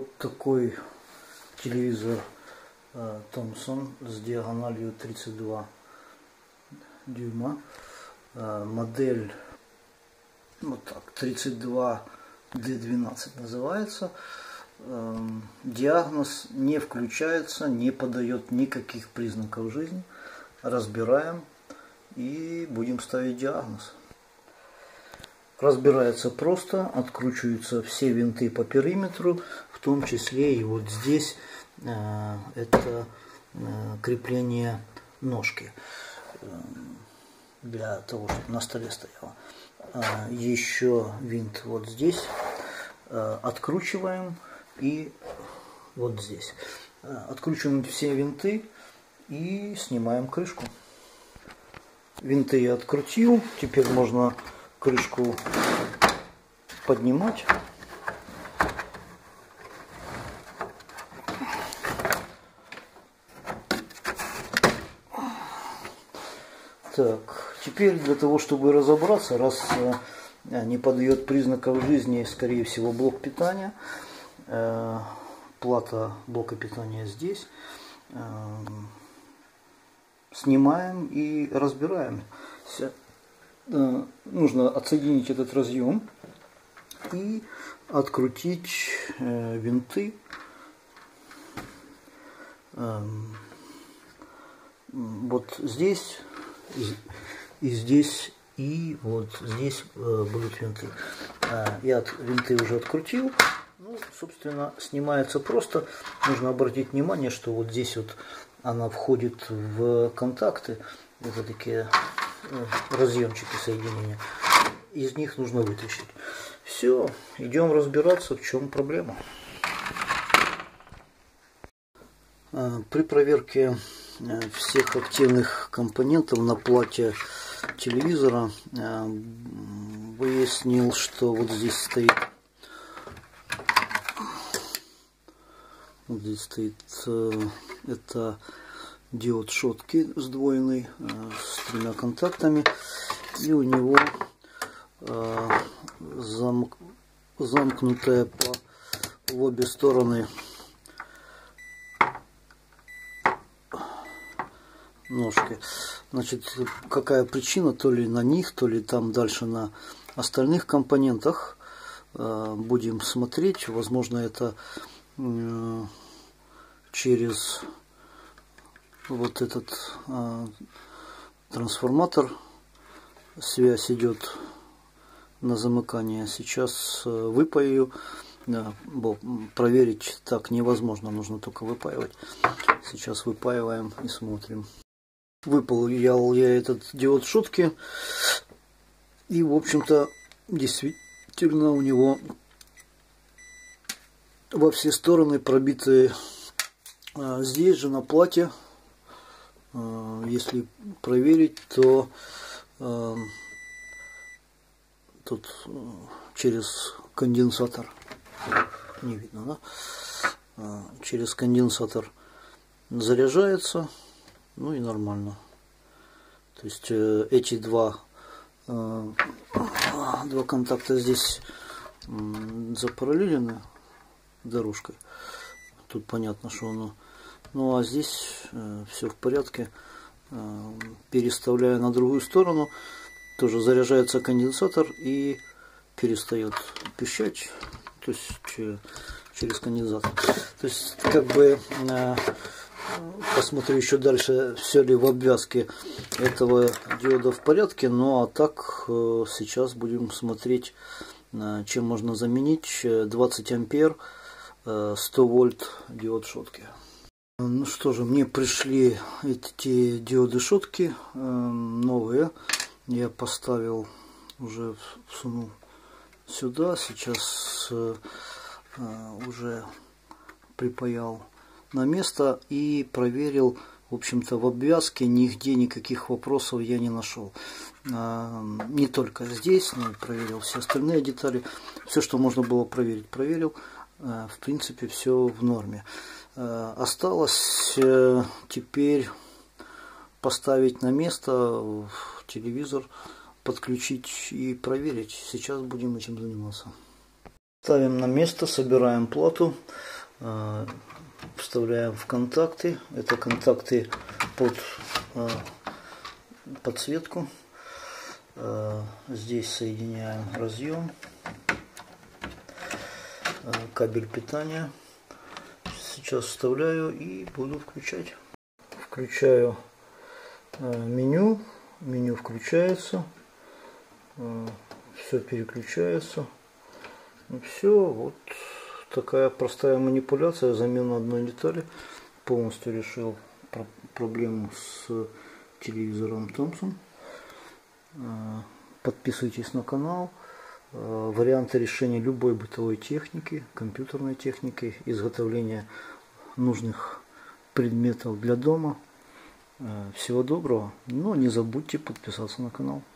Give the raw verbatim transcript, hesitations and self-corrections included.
Вот такой телевизор Thomson с диагональю тридцать два дюйма. Модель вот так, тридцать два дэ двенадцать называется. Диагноз не включается, не подает никаких признаков жизни. Разбираем и будем ставить диагноз. Разбирается просто, откручиваются все винты по периметру, в том числе и вот здесь э, это э, крепление ножки э, для того, чтобы на столе стояло. Э, еще винт вот здесь э, откручиваем и вот здесь. Э, откручиваем все винты и снимаем крышку. Винты я открутил, теперь можно крышку поднимать. Так, теперь для того, чтобы разобраться, раз не подает признаков жизни, скорее всего, блок питания, э, плата блока питания здесь, э, снимаем и разбираем. Нужно отсоединить этот разъем и открутить э, винты э, вот здесь и, и здесь, и вот здесь э, будут винты. Э, я винты уже открутил. Ну, собственно, снимается просто. Нужно обратить внимание, что вот здесь вот она входит в контакты. Это такие разъемчики соединения. Из них нужно вытащить. Все, идем разбираться, в чем проблема. При проверке всех активных компонентов на плате телевизора выяснил, что вот здесь стоит вот здесь стоит это диод шотки сдвоенный с тремя контактами, и у него замк, замкнутая по в обе стороны ножки. Значит, какая причина? То ли на них, то ли там дальше на остальных компонентах. Будем смотреть. Возможно, это через вот этот а, трансформатор связь идет на замыкание. Сейчас а, выпаю. Да, проверить так невозможно, нужно только выпаивать. Сейчас выпаиваем и смотрим. Выпаял я этот диод шотки, и в общем-то действительно у него во все стороны пробиты. А, здесь же на плате, если проверить, то э, тут через конденсатор, не видно, да? Э, через конденсатор заряжается, ну и нормально. То есть э, эти два, э, два контакта здесь э, запараллелены дорожкой. Тут понятно, что оно. Ну а здесь э, все в порядке. Э, переставляю на другую сторону. Тоже заряжается конденсатор и перестает пищать. То есть че, через конденсатор. То есть как бы э, посмотрю еще дальше, все ли в обвязке этого диода в порядке. Ну а так э, сейчас будем смотреть, э, чем можно заменить двадцать ампер сто вольт диод шотки. Ну что же, мне пришли эти диоды шотки э, новые. Я поставил, уже всунул сюда. Сейчас э, уже припаял на место и проверил. В общем-то, в обвязке нигде никаких вопросов я не нашел. Э, не только здесь, но и проверил все остальные детали. Все, что можно было проверить, проверил. В принципе, все в норме. Осталось теперь поставить на место телевизор, подключить и проверить. Сейчас будем этим заниматься. Ставим на место, собираем плату. Вставляем в контакты. Это контакты под подсветку. Здесь соединяем разъем, кабель питания. Сейчас вставляю и буду включать. Включаю меню. Меню включается. Все переключается. Все, вот такая простая манипуляция, замена одной детали. Полностью решил про проблему с телевизором Thomson. Подписывайтесь на канал. Варианты решения любой бытовой техники, компьютерной техники, изготовления нужных предметов для дома. Всего доброго, но не забудьте подписаться на канал.